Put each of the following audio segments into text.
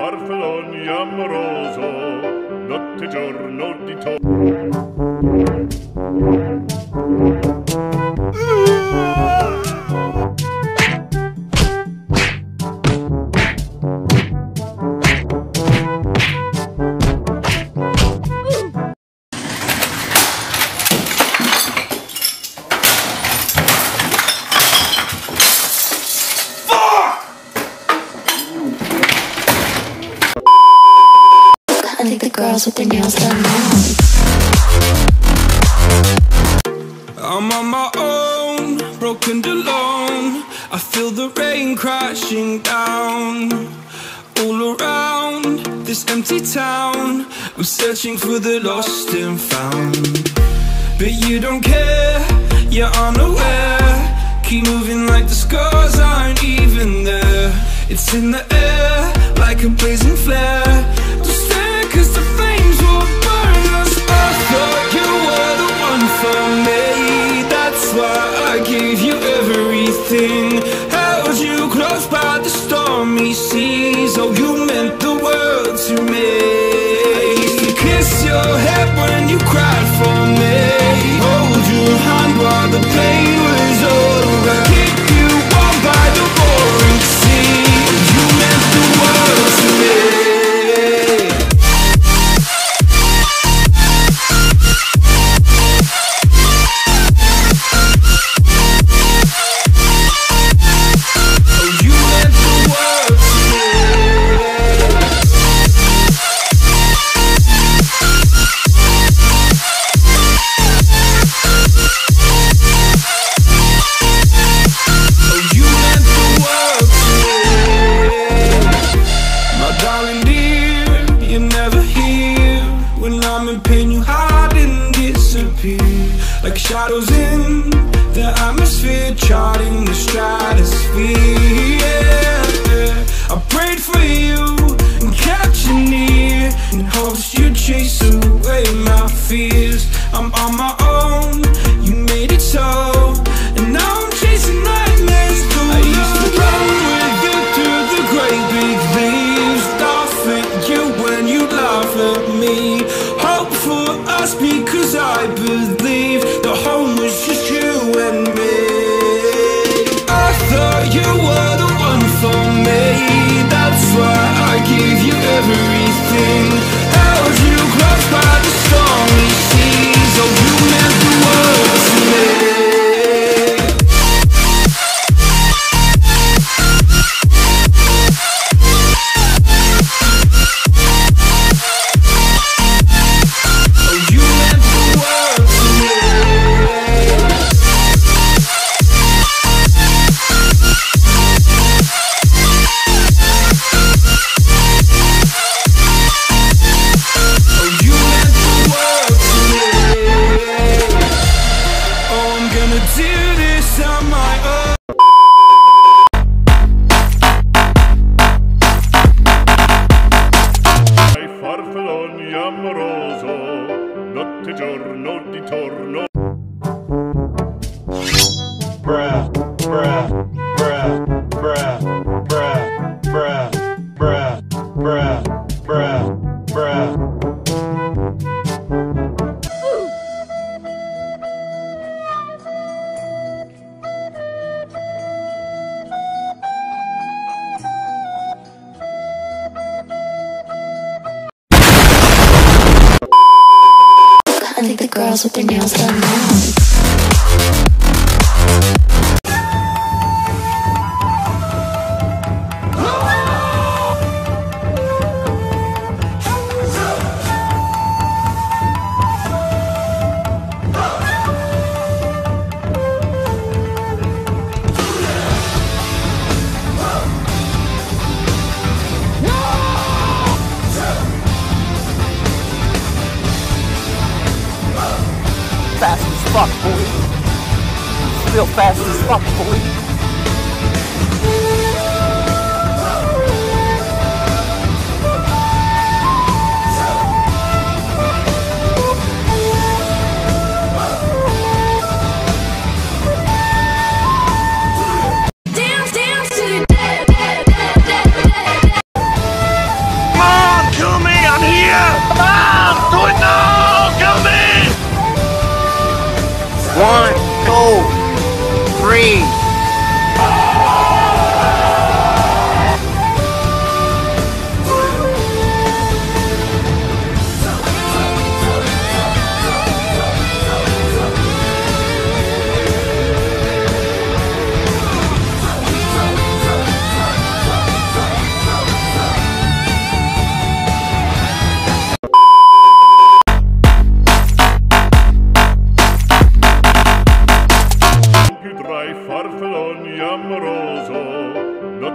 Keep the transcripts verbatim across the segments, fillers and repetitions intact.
farfallone amoroso, notte e giorno di to. I think the girls with their nails done now. I'm on my own, broken alone. I feel the rain crashing down all around this empty town. I'm searching for the lost and found, but you don't care, you're unaware. Keep moving like the scars aren't even there. It's in the air like a blazing flare. Don't stare cause the flames will burn us. I thought you were the one for me, that's why I gave you everything. Held you close by the stormy seas. Oh, you meant the world to me. I used to kiss your head when you cried for me, hold your hand while the pain was over, keep you warm by the roaring sea. You meant the world to me. Like shadows in the atmosphere, charting the stratosphere. Yeah. I prayed for you and kept you near in hopes you'd chase away my fears. I'm on my own, you made it so, and now I'm chasing nightmares through. I used to run with you through the great big leaves, laugh at you when you laugh at me. Hope for us because I believe the home was just you and me. I thought you were the one for me, that's why I gave you everything. Held you close by the stormy seas. Oh, you meant the world to me. Amoroso, notte e giorno di torno. Bruh, bruh, bruh, bruh, bruh, bruh, bruh, bruh, bruh, bruh. I think the girls with their nails done now. Fast as fuck, boy. Still fast as fuck, boy.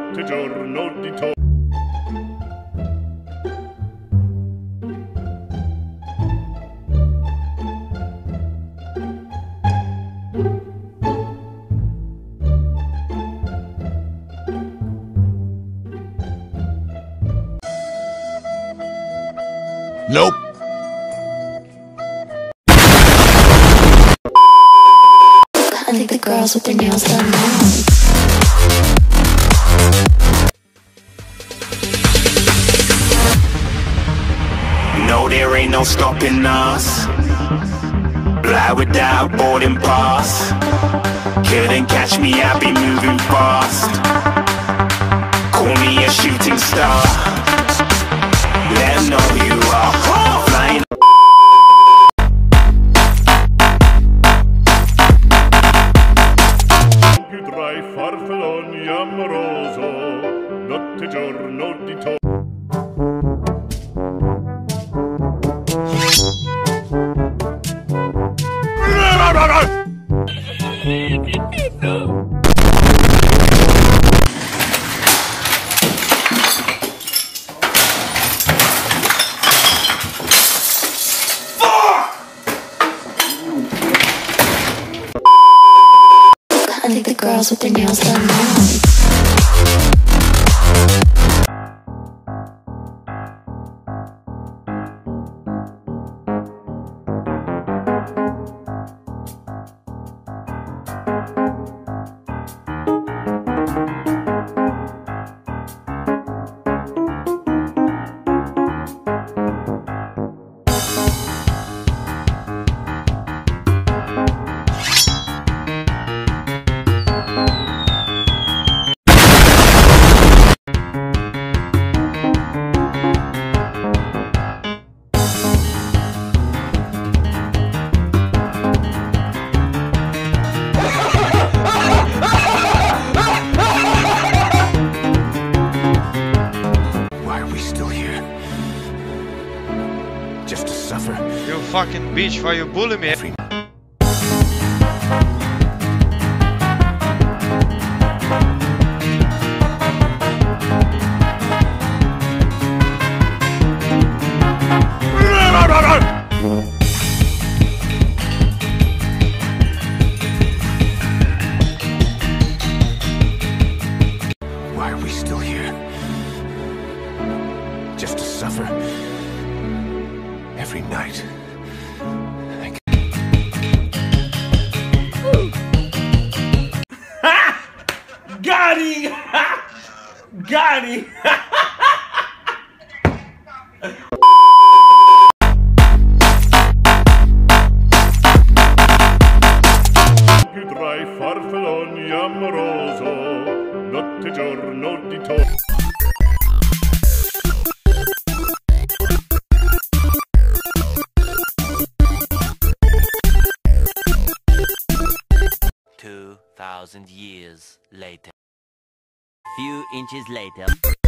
notte giorno di to. Nope. I think the girls with their nails done now. No, there ain't no stopping us. Fly without boarding pass. Couldn't catch me, I'll be moving fast. Call me a shooting star. Let 'em know you are flying. Tra i farfalloni amoroso, notte giorno di to. I think the girls with their nails done now. Just to suffer. You fucking bitch, why you bully me? Why are we still here? Just to suffer. Every night. I Got him! Got him! Tra i farfalloni amoroso, notte giorno di to. Two thousand years later. Few inches later.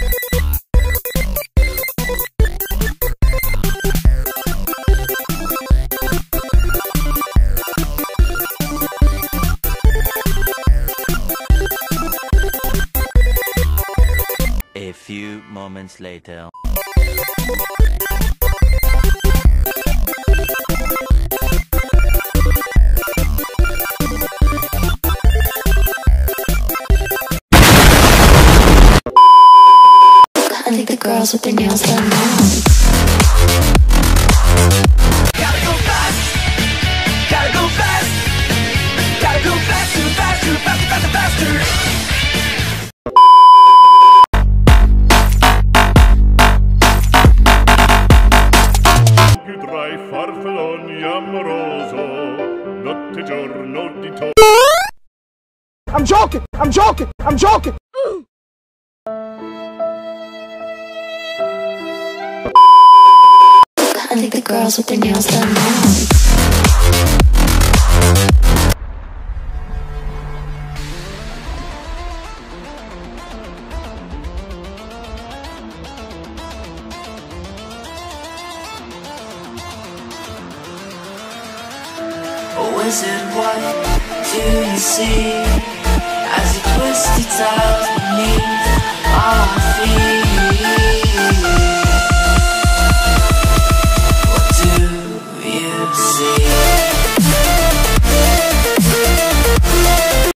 A few moments later. I think the girls with their nails done now. gotta go fast. Gotta go fast. Gotta go faster, faster, faster, faster, faster. Tra i farfalloni amoroso, notte giorno di to. I'm joking! I'm joking! I'm joking! I think the girls with their nails done now. Wizard, what do you see? as you twist your tails beneath all my feet.